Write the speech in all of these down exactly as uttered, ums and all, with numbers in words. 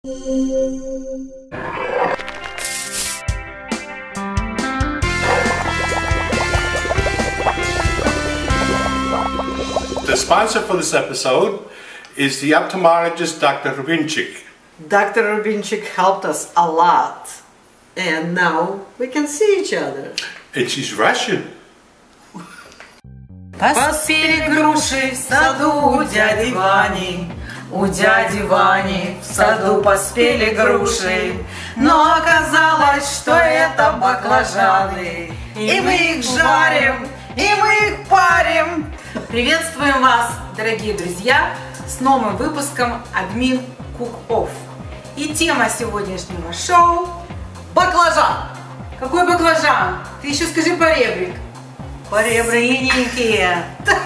The sponsor for this episode is the ophthalmologist Doctor Rubinchik. Doctor Rubinchik helped us a lot, and now we can see each other. And she's Russian. Поспели груши в саду у дяди Вани, у дяди Вани в саду поспели груши, но оказалось, что это баклажаны, и мы их жарим, и мы их парим. Приветствуем вас, дорогие друзья, с новым выпуском Admin Cook Off. И тема сегодняшнего шоу – баклажан. Какой баклажан? Ты еще скажи поребрик. Поребриненькие.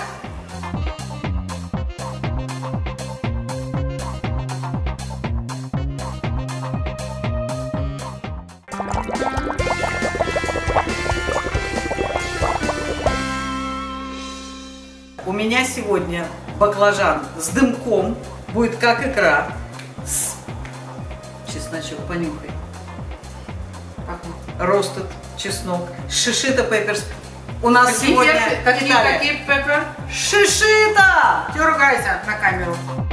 У меня сегодня баклажан с дымком, будет как икра. С... Чесночок, понюхай. Ростед, чеснок, шишита пепперс. У нас какие сегодня перцы? Какие, какие пеппер? шишита! Ты ругайся на камеру.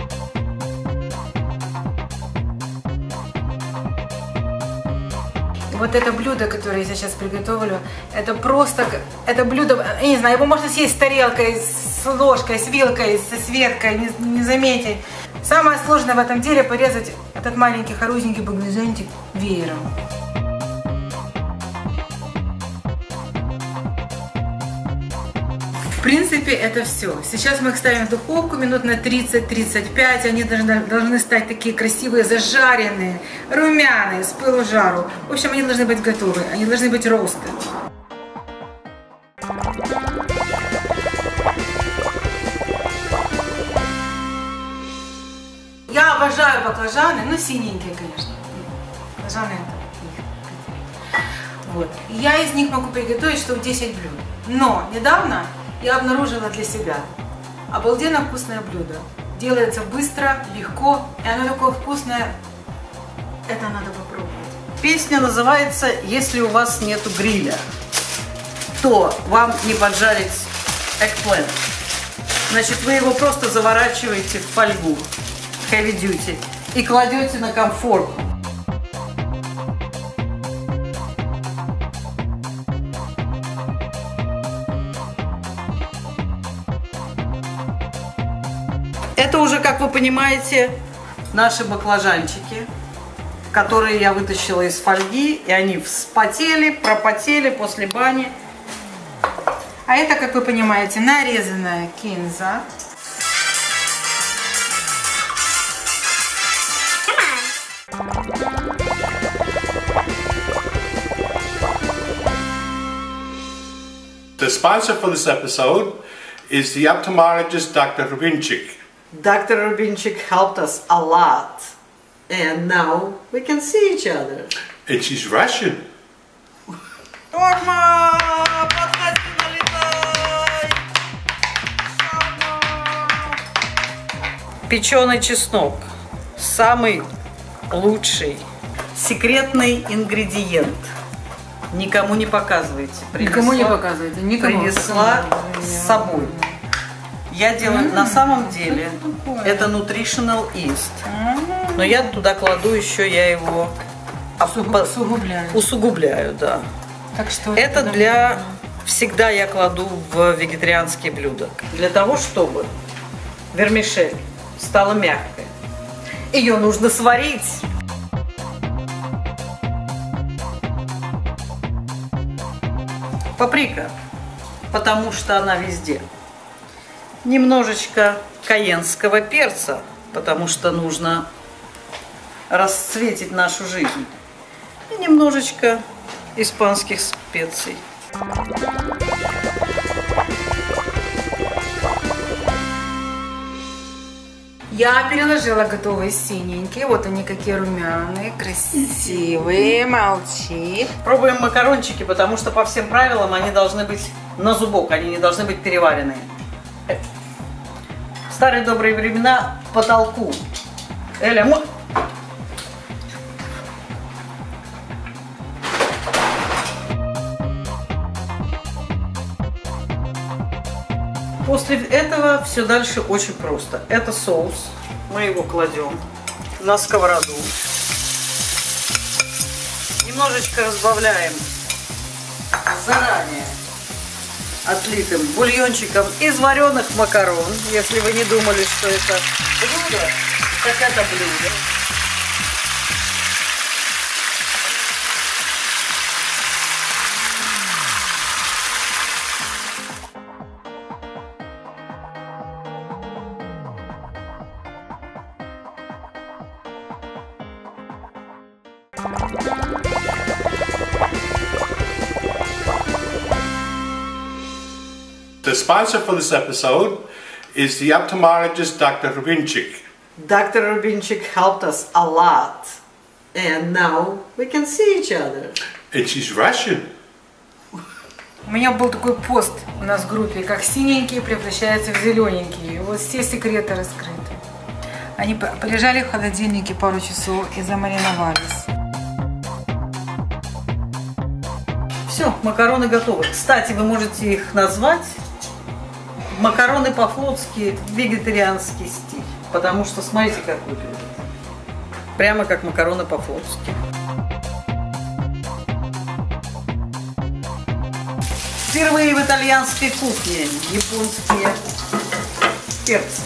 Вот это блюдо, которое я сейчас приготовлю, это просто, это блюдо, я не знаю, его можно съесть с тарелкой, с ложкой, с вилкой, со светкой, не, не заметить. Самое сложное в этом деле порезать этот маленький хорошенький баклажанчик веером. В принципе, это все. Сейчас мы их ставим в духовку минут на тридцать-тридцать пять. Они должны, должны стать такие красивые, зажаренные, румяные, с пылу жару. В общем, они должны быть готовы. Они должны быть роасted. Я обожаю баклажаны, ну синенькие, конечно. Баклажаны это их. Вот. Я из них могу приготовить штук десять блюд. Но недавно я обнаружила для себя обалденно вкусное блюдо. Делается быстро, легко, и оно такое вкусное. Это надо попробовать. Песня называется «Если у вас нету гриля, то вам не поджарить eggplant». Значит, вы его просто заворачиваете в фольгу heavy duty и кладете на конфорку. Это уже, как вы понимаете, наши баклажанчики, которые я вытащила из фольги, и они вспотели, пропотели после бани. А это, как вы понимаете, нарезанная кинза. The sponsor for this episode is the ophthalmologist Doctor Rubinchik. Doctor Rubinchik helped us a lot, and now we can see each other. And she's Russian. Норма! Подходи, налетай! Печеный чеснок. Самый лучший секретный ингредиент. Никому не показывайте. Принесла, Никому не показывайте. Никому. Принесла с собой. Я делаю, mm-hmm. на самом деле, это nutritional yeast. Mm-hmm. Но я туда кладу еще, я его усугубляю. Усугубляю, да. Так что это для... Всегда я кладу в вегетарианские блюда. Для того, чтобы вермишель стала мягкой. Ее нужно сварить. Паприка, потому что она везде. Немножечко кайенского перца, потому что нужно расцветить нашу жизнь. И немножечко испанских специй. Я переложила готовые синенькие. Вот они какие румяные, красивые. Молчи. Пробуем макарончики, потому что по всем правилам они должны быть на зубок, они не должны быть переваренные. В старые добрые времена потолку. Эля, После этого все дальше очень просто. Это соус. Мы его кладем на сковороду. Немножечко разбавляем заранее отлитым бульончиком из вареных макарон. Если вы не думали, что это блюдо, так это блюдо. The sponsor for this episode is the ophthalmologist Doctor Rubinchik. Doctor Rubinchik helped us a lot. And now we can see each other. And she's Russian. У меня был такой пост у нас в группе, как синенькие превращаются в зелененькие. Вот все секреты раскрыты. Они полежали в холодильнике пару часов и замариновались. Все, макароны готовы. Кстати, вы можете их назвать макароны по-флотски, вегетарианский стиль. Потому что смотрите, как выглядит. Прямо как макароны по-флотски. Впервые в итальянской кухне японские перцы.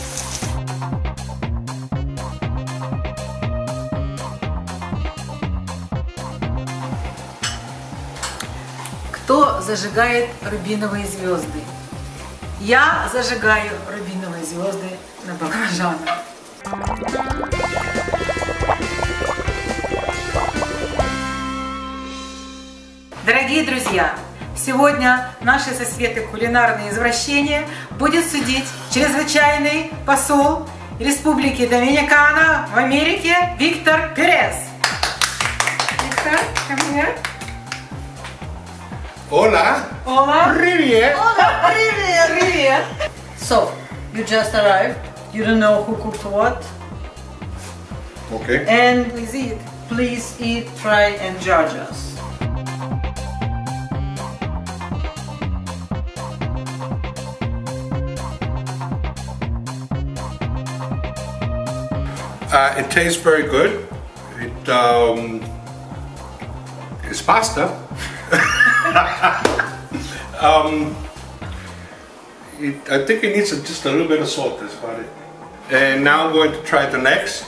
Кто зажигает рубиновые звезды? Я зажигаю рубиновые звезды на баклажанах. Дорогие друзья, сегодня наши со Светой кулинарные извращения будет судить чрезвычайный посол Республики Доминикана в Америке Виктор Перес. Виктор, come here. Hola. Hola. Привет. Hola, привет! Привет! So, you just arrived. You don't know who cooked what. Okay. And Please eat. please eat, try and judge us. Uh, it tastes very good. It um, is pasta. um, it, I think it needs a, just a little bit of salt. That's about it. And now I'm going to try the next.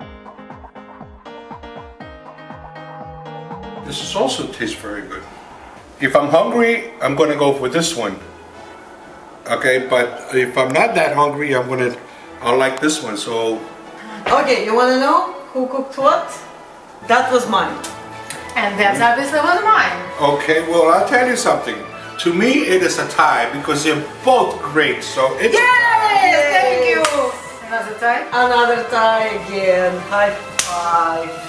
This is also tastes very good. If I'm hungry, I'm going to go for this one. Okay, but if I'm not that hungry, I'm going to. I'll like this one. So. Okay, you want to know who cooked what? That was mine. And that's obviously was mine. Okay, well, I'll tell you something. To me, it is a tie because they're both great. So it's Yes, thank you. Another time. Another tie again. High five.